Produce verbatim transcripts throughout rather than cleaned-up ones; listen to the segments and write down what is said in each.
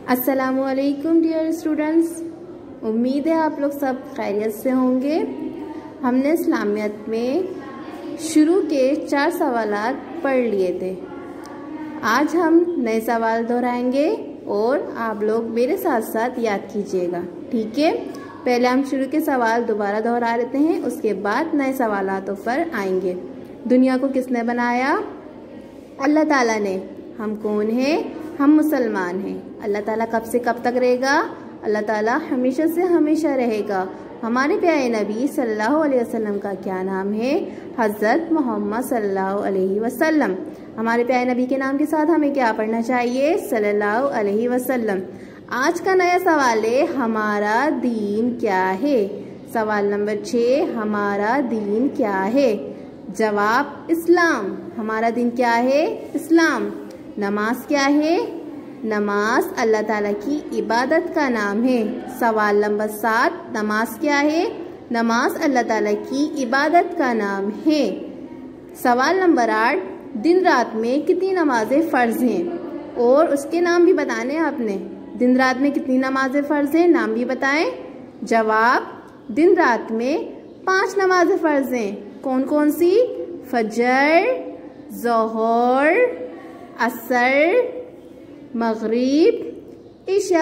अस्सलामुअलैकुम dear students, उम्मीद है आप लोग सब खैरियत से होंगे। हमने इस्लामियत में शुरू के चार सवालात पढ़ लिए थे। आज हम नए सवाल दोहराएंगे और आप लोग मेरे साथ साथ याद कीजिएगा, ठीक है। पहले हम शुरू के सवाल दोबारा दोहरा लेते हैं, उसके बाद नए सवालातों पर आएंगे। दुनिया को किसने बनाया? अल्लाह ताला ने। हम कौन हैं? हम मुसलमान हैं। अल्लाह ताला कब से कब तक रहेगा? अल्लाह ताला हमेशा से हमेशा रहेगा। हमारे प्यारे नबी सल्लल्लाहु अलैहि वसल्लम का क्या नाम है? हज़रत मोहम्मद सल्लल्लाहु अलैहि वसल्लम। हमारे प्यारे नबी के नाम के साथ हमें क्या पढ़ना चाहिए? सल्लल्लाहु अलैहि वसल्लम। आज का नया सवाल है, हमारा दीन क्या है? सवाल नंबर छः, हमारा दीन क्या है? जवाब, इस्लाम। हमारा दीन क्या है? इस्लाम। नमाज क्या है? नमाज अल्लाह ताला की इबादत का नाम है। सवाल नंबर सात, नमाज क्या है? नमाज अल्लाह ताला की इबादत का नाम है। सवाल नंबर आठ, दिन रात में कितनी नमाजें फ़र्ज हैं? और उसके नाम भी बताने हैं आपने। दिन रात में कितनी नमाजें फ़र्ज हैं, नाम भी बताएं। जवाब, दिन रात में पांच नमाजें फ़र्ज हैं। कौन कौन सी? फजर, ज़ोहर, असर, मगरिब, इशा।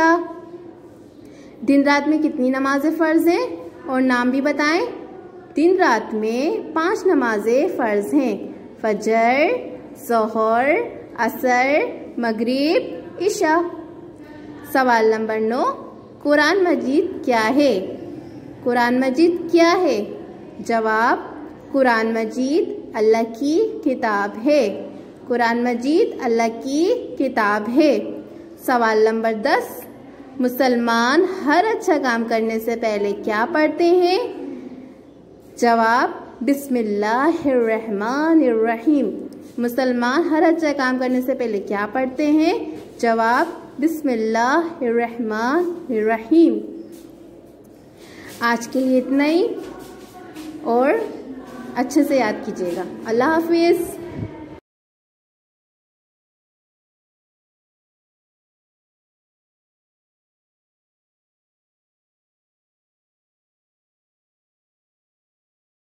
दिन रात में कितनी नमाजें फ़र्ज हैं और नाम भी बताएं। दिन रात में पांच नमाजें फ़र्ज हैं। फजर, ज़ोहर, असर, मगरिब, इशा। सवाल नंबर नौ, कुरान मजीद क्या है? कुरान मजीद क्या है? जवाब, कुरान मजीद अल्लाह की किताब है। कुरान मजीद अल्लाह की किताब है। सवाल नंबर दस, मुसलमान हर अच्छा काम करने से पहले क्या पढ़ते हैं? जवाब, बिस्मिल्लाहिर्रहमानिर्रहीम। मुसलमान हर अच्छा काम करने से पहले क्या पढ़ते हैं? जवाब, बिस्मिल्लाहिर्रहमानिर्रहीम। आज के लिए इतना ही और अच्छे से याद कीजिएगा। अल्लाह हाफिज़।